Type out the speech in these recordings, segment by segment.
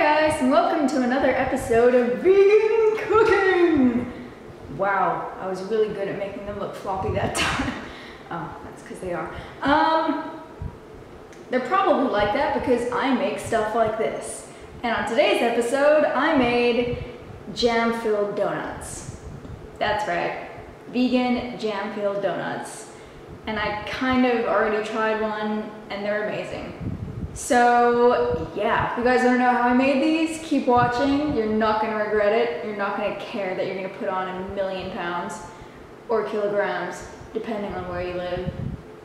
guys, and welcome to another episode of Vegan Cooking! Wow, I was really good at making them look floppy that time. Oh, that's because they are. They're probably like that because I make stuff like this. And on today's episode, I made jam-filled donuts. That's right, vegan jam-filled donuts. And I kind of already tried one, and they're amazing. So yeah, if you guys want to know how I made these, keep watching. You're not going to regret it. You're not going to care that you're going to put on 1,000,000 pounds or kilograms, depending on where you live.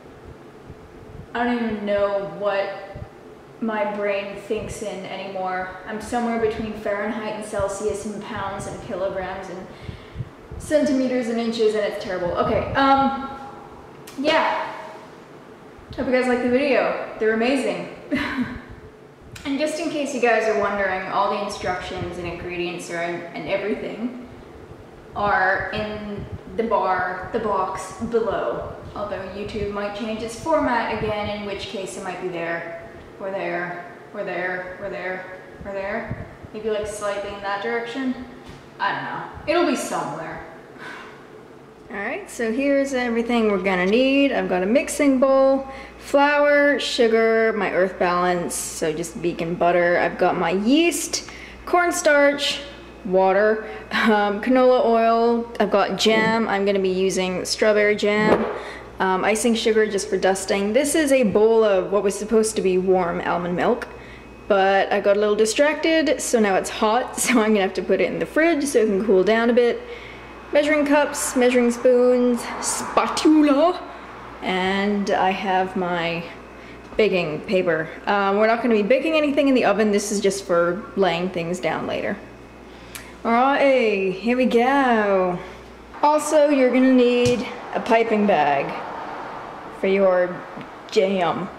I don't even know what my brain thinks in anymore. I'm somewhere between Fahrenheit and Celsius and pounds and kilograms and centimeters and inches, and it's terrible. Okay, yeah. Hope you guys like the video. They're amazing. And just in case you guys are wondering, all the instructions and ingredients and everything are in the box below. Although YouTube might change its format again, in which case it might be there, or there, or there, or there, or there. Maybe like slightly in that direction. I don't know. It'll be somewhere. Alright, so here's everything we're gonna need. I've got a mixing bowl, flour, sugar, my earth balance, so just vegan butter. I've got my yeast, cornstarch, water, canola oil. I've got jam. I'm gonna be using strawberry jam, icing sugar just for dusting. This is a bowl of what was supposed to be warm almond milk, but I got a little distracted, so now it's hot, so I'm gonna have to put it in the fridge so it can cool down a bit. Measuring cups, measuring spoons, spatula, and I have my baking paper. We're not going to be baking anything in the oven. This is just for laying things down later. Alright, here we go. Also, you're going to need a piping bag for your jam.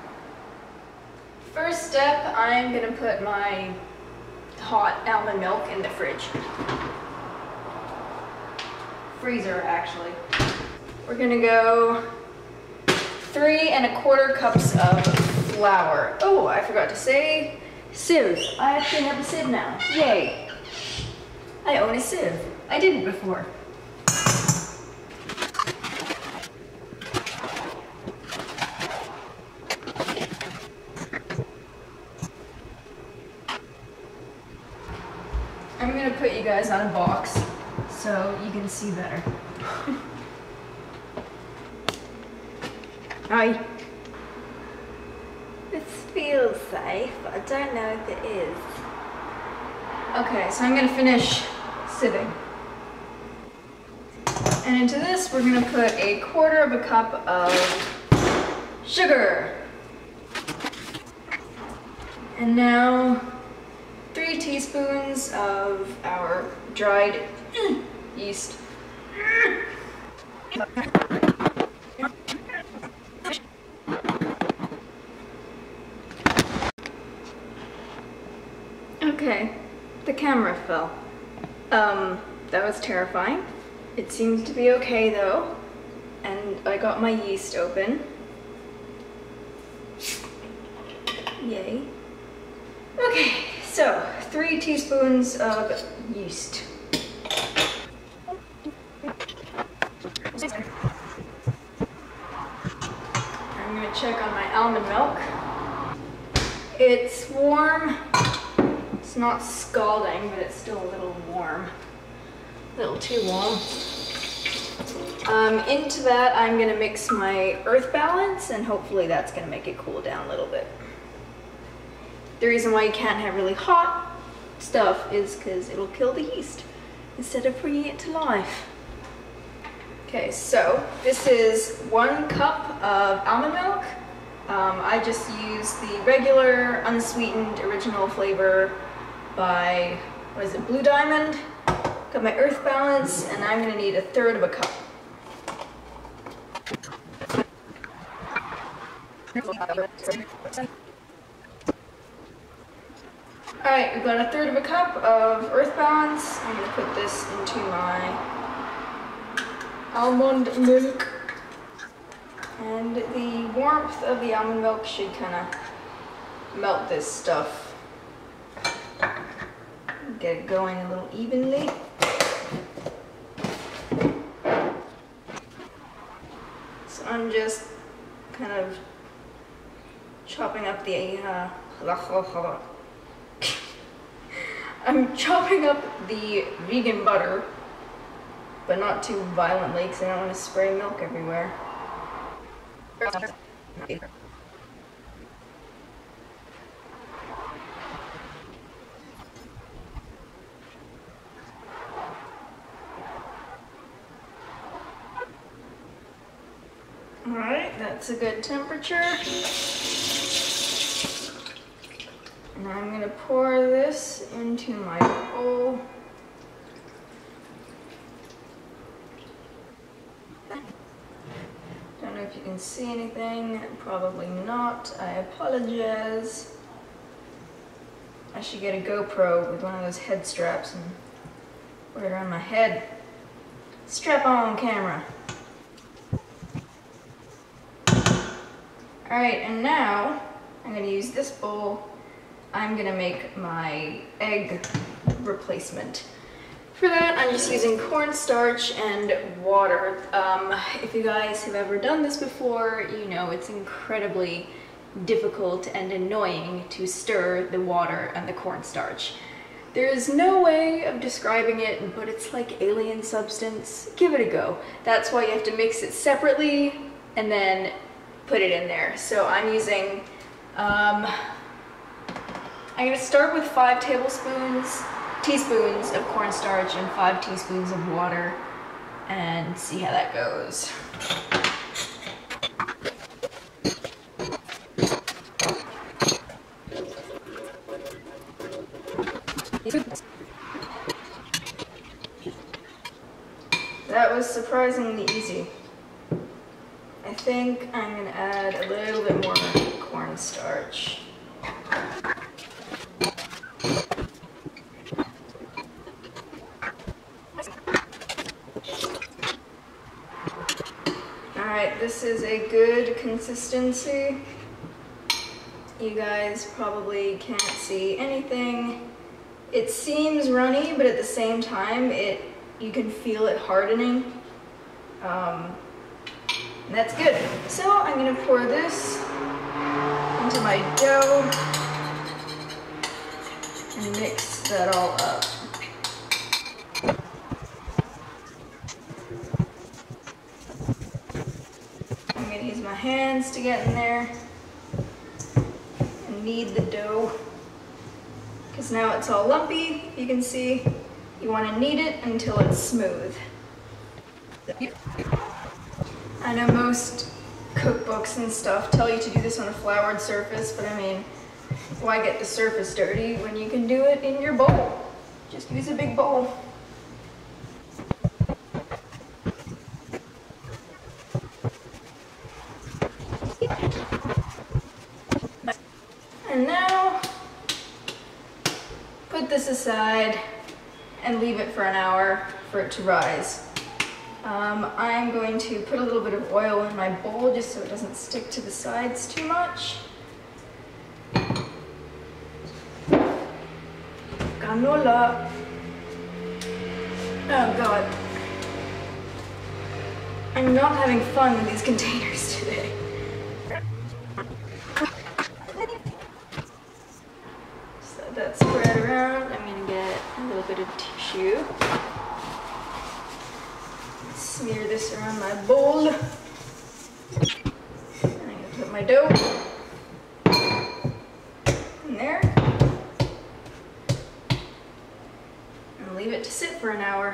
First step, I'm going to put my hot almond milk in the fridge. Freezer, actually. We're gonna go 3 1/4 cups of flour. Oh, I forgot to say sieve. I actually have a sieve now. Yay. I own a sieve. I didn't before. I'm gonna put you guys on a box so you can see better. Hi. This feels safe, but I don't know if it is. Okay, so I'm gonna finish sieving. And into this, we're gonna put 1/4 cup of sugar. And now 3 teaspoons of our dried yeast. Okay, the camera fell. That was terrifying. It seems to be okay though, and I got my yeast open. Yay. Okay, so 3 teaspoons of yeast. I'm gonna check on my almond milk. It's warm. It's not scalding, but it's still a little warm. A little too warm. Into that, I'm gonna mix my earth balance, and hopefully that's gonna make it cool down a little bit. The reason why you can't have really hot stuff is because it'll kill the yeast instead of bringing it to life. Okay, so this is 1 cup of almond milk. I just use the regular unsweetened original flavor by, what is it, Blue Diamond. Got my earth balance, and I'm gonna need 1/3 cup. Alright, we've got 1/3 cup of earth balance. I'm gonna put this into my almond milk. And the warmth of the almond milk should kind of melt this stuff. get it going a little evenly. So I'm just kind of chopping up the I'm chopping up the vegan butter, but not too violently because I don't want to spray milk everywhere. Alright, that's a good temperature. And I'm going to pour this into my bowl. Don't know if you can see anything, probably not. I apologize. I should get a GoPro with one of those head straps and put it on my head. Strap on camera. Alright, and now I'm going to use this bowl. I'm going to make my egg replacement. For that, I'm just using cornstarch and water. If you guys have ever done this before, you know it's incredibly difficult and annoying to stir the water and the cornstarch. There is no way of describing it, but it's like alien substance. Give it a go. That's why you have to mix it separately and then put it in there. So I'm using, I'm gonna start with 5 teaspoons of cornstarch and 5 teaspoons of water and see how that goes. That was surprisingly easy. I think I'm going to add a little bit more cornstarch. Alright, this is a good consistency. You guys probably can't see anything. It seems runny, but at the same time, you can feel it hardening. And that's good. So I'm going to pour this into my dough and mix that all up. I'm going to use my hands to get in there and knead the dough. Because now it's all lumpy, you can see. You want to knead it until it's smooth. I know most cookbooks and stuff tell you to do this on a floured surface, but I mean, why get the surface dirty when you can do it in your bowl? Just use a big bowl. And now, put this aside and leave it for an hour for it to rise. I'm going to put a little bit of oil in my bowl just so it doesn't stick to the sides too much. Canola. Oh God. I'm not having fun with these containers today. So that's spread around. I'm going to get a little bit of tissue. Smear this around my bowl. And I'm going to put my dough in there. And leave it to sit for an hour.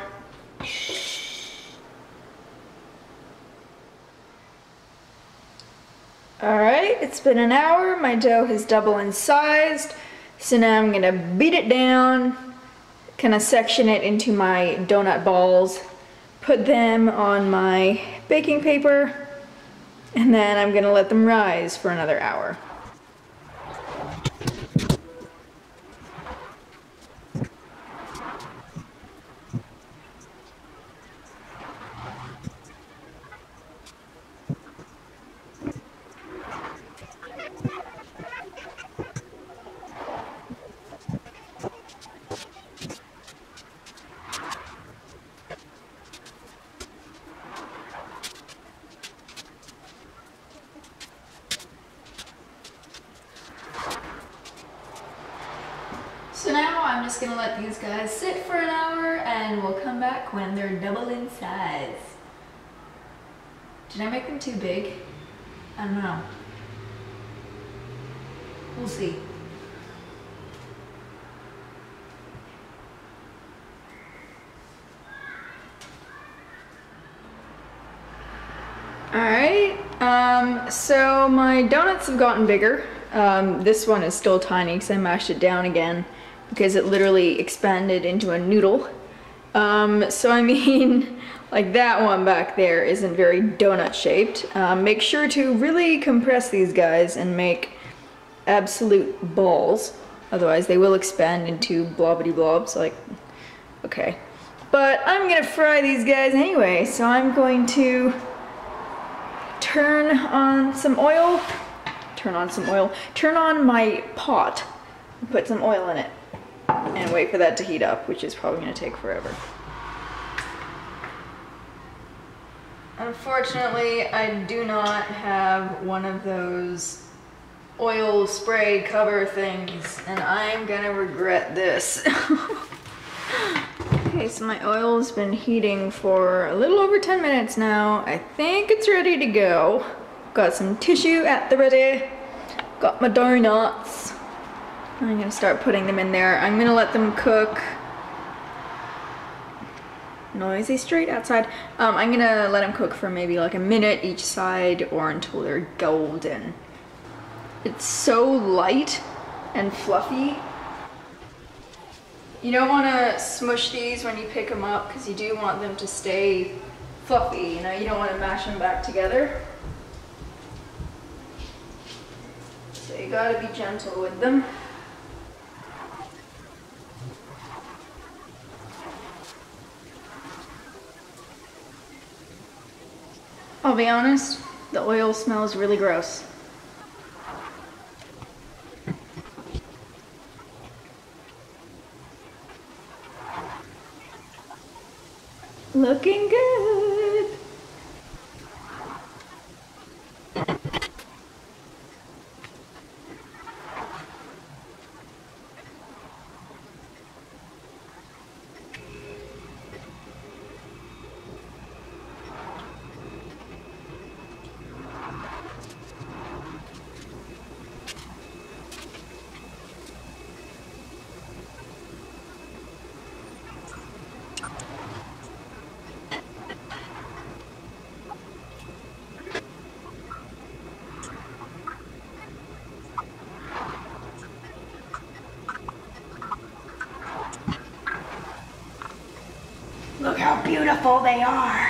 Alright, it's been an hour. My dough has doubled in size. So now I'm going to beat it down, kind of section it into my donut balls. Put them on my baking paper, and then I'm going to let them rise for another hour. gonna let these guys sit for an hour and we'll come back when they're double in size. Did I make them too big? I don't know. We'll see. Alright, so my donuts have gotten bigger. This one is still tiny because I mashed it down again because it literally expanded into a noodle. So I mean, like that one back there isn't very donut shaped. Make sure to really compress these guys and make absolute balls. Otherwise they will expand into blobbity blobs, like, okay. But I'm gonna fry these guys anyway, so I'm going to turn on my pot, and put some oil in it, and wait for that to heat up, which is probably gonna take forever. Unfortunately, I do not have one of those oil spray cover things, and I'm gonna regret this. Okay, so my oil's been heating for a little over 10 minutes now. I think it's ready to go. Got some tissue at the ready. Got my donuts. I'm gonna start putting them in there. I'm gonna let them cook. Noisy street outside. I'm gonna let them cook for maybe like a minute each side or until they're golden. It's so light and fluffy. You don't want to smush these when you pick them up because you do want them to stay fluffy, you know, you don't want to mash them back together. So you gotta be gentle with them. I'll be honest, the oil smells really gross. Looking good. Look how beautiful they are.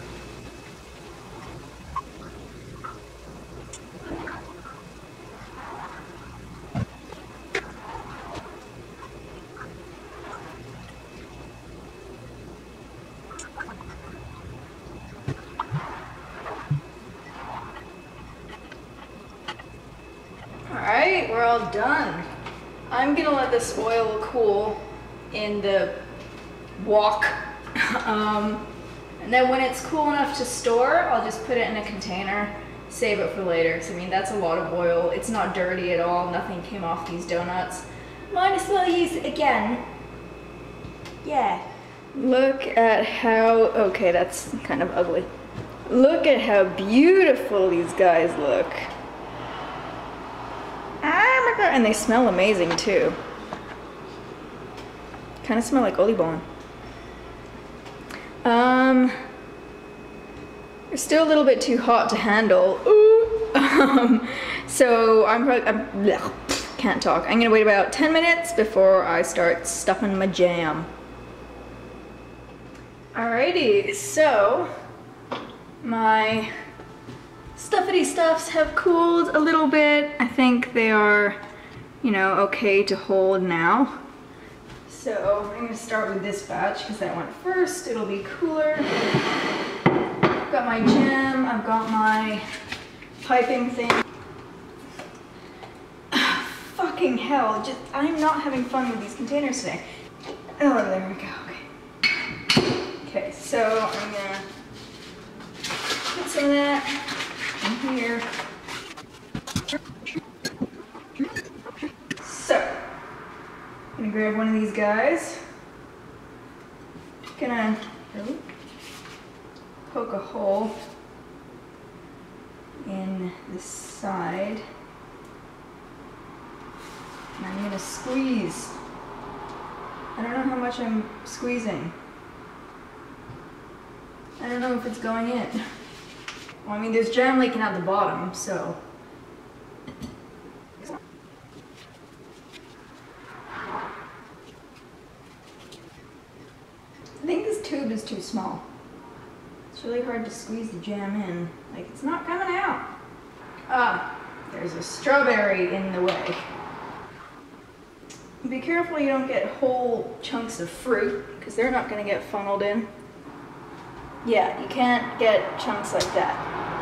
Alright, we're all done. I'm gonna let this oil cool in the wok. And then when it's cool enough to store, I'll just put it in a container, save it for later. So I mean, that's a lot of oil. It's not dirty at all. Nothing came off these donuts. Might as well use it again. Yeah. Look at how, okay, that's kind of ugly. Look at how beautiful these guys look. Oh my God, and they smell amazing too. Kind of smell like olive. They're still a little bit too hot to handle. Ooh. So can't talk. I'm gonna wait about 10 minutes before I start stuffing my jam. Alrighty, so my stuffity stuffs have cooled a little bit. I think they are, you know, okay to hold now. So I'm gonna start with this batch because that went first. It'll be cooler. I've got my jam, I've got my piping thing. Fucking hell, I'm not having fun with these containers today. Oh, there we go, okay. Okay, so I'm gonna put some of that in here. So, I'm gonna gonna grab one of these guys. Gonna poke a hole in the side. And I'm gonna squeeze. I don't know how much I'm squeezing. I don't know if it's going in. Well, I mean, there's jam leaking out the bottom, so. I think this tube is too small. It's really hard to squeeze the jam in. Like, it's not coming out. Ah, there's a strawberry in the way. Be careful you don't get whole chunks of fruit, because they're not going to get funneled in. Yeah, you can't get chunks like that.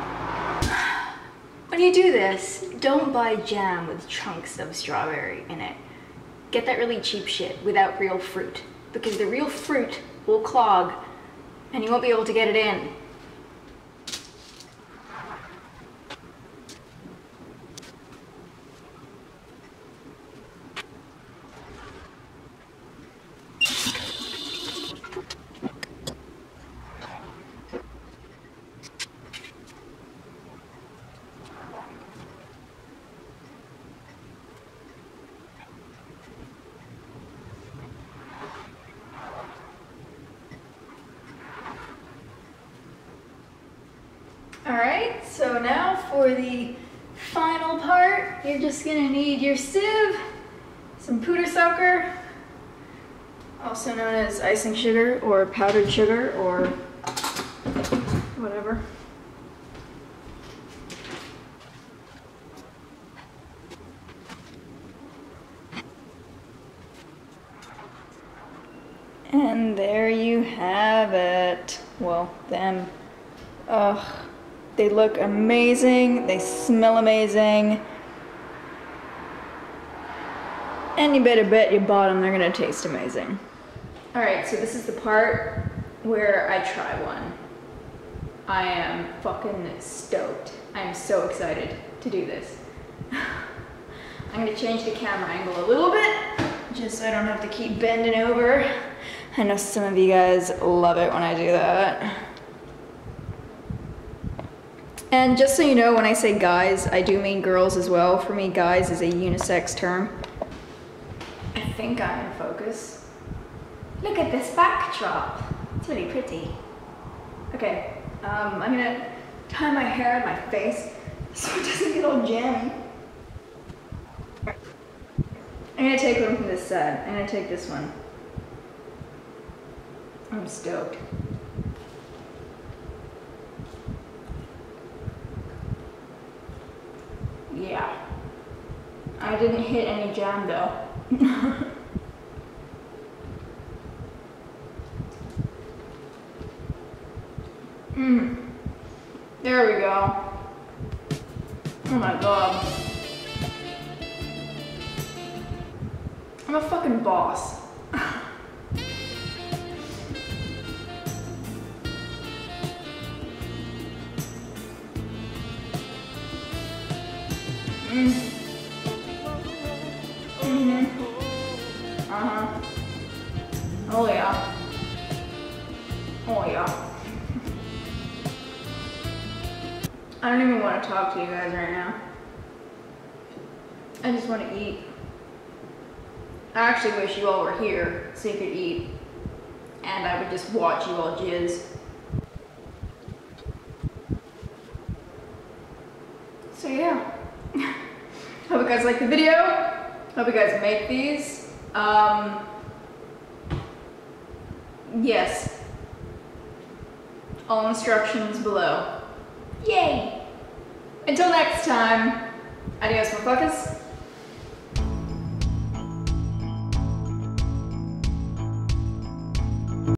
When you do this, don't buy jam with chunks of strawberry in it. Get that really cheap shit without real fruit, because the real fruit will clog and you won't be able to get it in. Alright, so now for the final part, you're just gonna need your sieve, some puderzucker, also known as icing sugar or powdered sugar or whatever. And there you have it. Well, them. Ugh. They look amazing, they smell amazing, and you better bet you bought them, they're gonna taste amazing. Alright, so this is the part where I try one. I am fucking stoked. I'm so excited to do this. I'm gonna change the camera angle a little bit, just so I don't have to keep bending over. I know some of you guys love it when I do that. And just so you know, when I say guys, I do mean girls as well. For me, guys is a unisex term. I think I'm in focus. Look at this backdrop. It's really pretty. Okay, I'm gonna tie my hair in my face so it doesn't get all jammy. I'm gonna take one from this side. I'm gonna take this one. I'm stoked. Yeah. I didn't hit any jam though. There we go. Oh my god. I'm a fucking boss. Oh yeah. Oh yeah. I don't even want to talk to you guys right now. I just want to eat. I actually wish you all were here so you could eat. And I would just watch you all jizz. So yeah. Hope you guys like the video. Hope you guys make these. Yes. All instructions below. Yay! Until next time, adios motherfuckers.